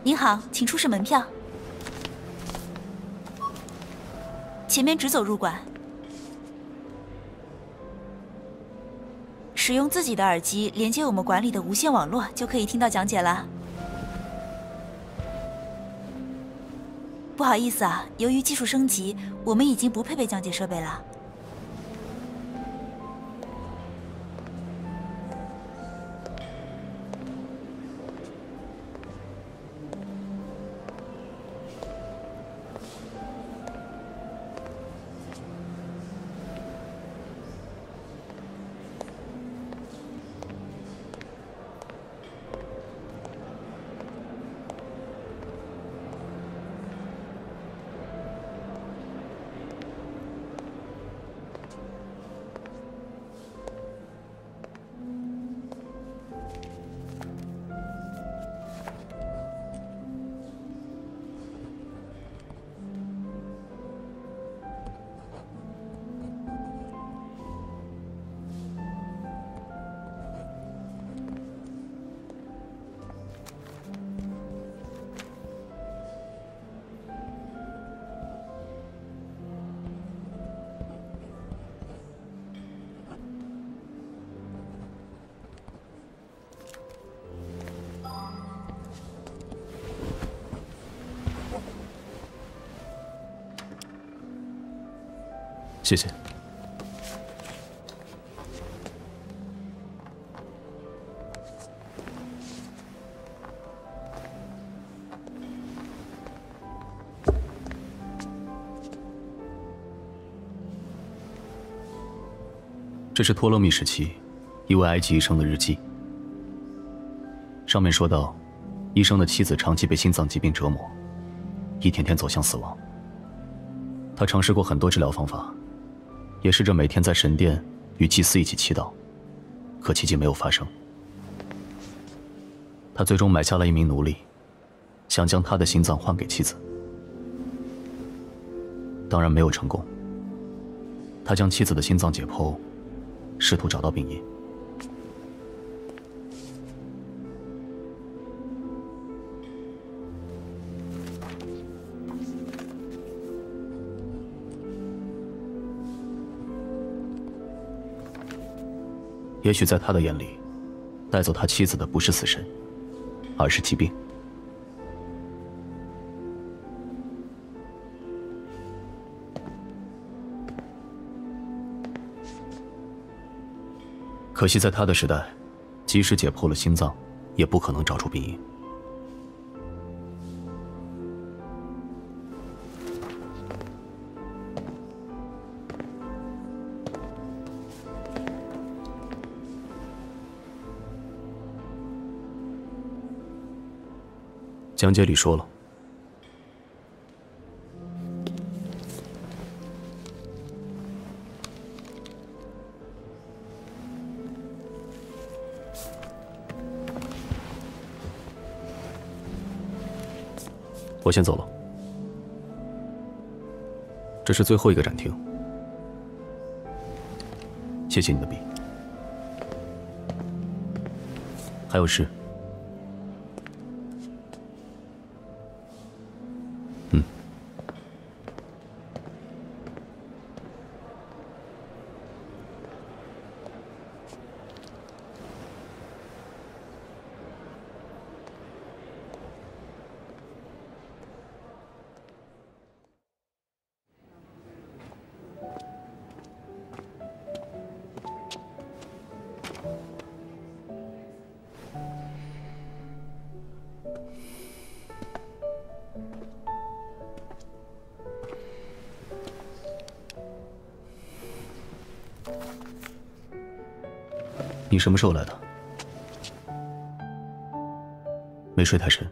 您好，请出示门票。前面直走入馆。使用自己的耳机连接我们馆里的无线网络，就可以听到讲解了。不好意思啊，由于技术升级，我们已经不配备讲解设备了。 谢谢。这是托勒密时期一位埃及医生的日记。上面说到，医生的妻子长期被心脏疾病折磨，一天天走向死亡。他尝试过很多治疗方法。 也试着每天在神殿与祭司一起祈祷，可奇迹没有发生。他最终买下了一名奴隶，想将他的心脏换给妻子，当然没有成功。他将妻子的心脏解剖，试图找到病因。也许在他的眼里，带走他妻子的不是死神，而是疾病。可惜在他的时代，即使解剖了心脏，也不可能找出病因。讲解里说了，我先走了。这是最后一个展厅，谢谢你的笔。还有事。 你什么时候来的？没睡太深。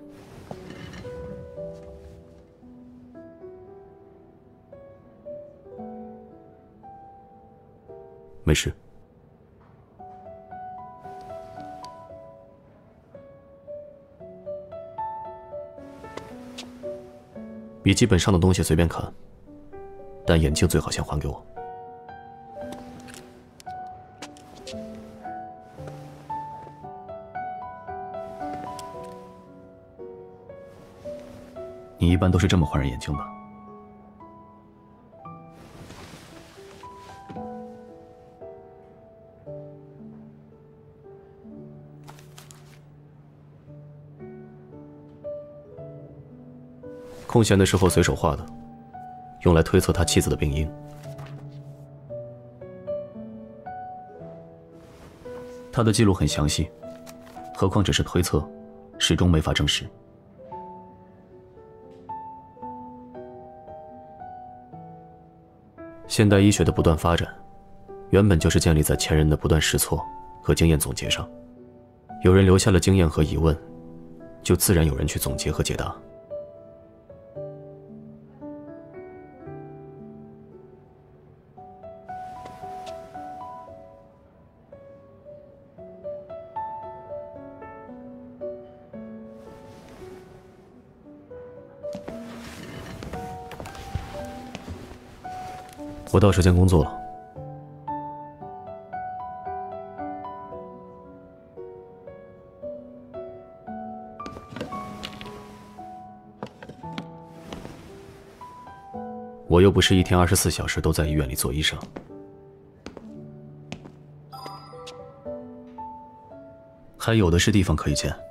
没事。笔记本上的东西随便看，但眼镜最好先还给我。 你一般都是这么换人眼镜的。空闲的时候随手画的，用来推测他妻子的病因。他的记录很详细，何况只是推测，始终没法证实。现代医学的不断发展，原本就是建立在前人的不断试错和经验总结上。有人留下了经验和疑问，就自然有人去总结和解答。我到时间工作了。我又不是一天24小时都在医院里做医生。还有的是地方可以见。